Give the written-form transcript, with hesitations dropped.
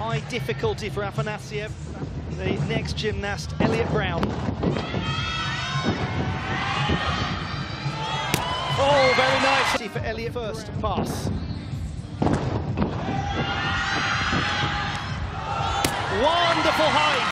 High difficulty for Afanasev. The next gymnast, Elliott Browne. Oh, very nice for Elliott. First pass. Wonderful height.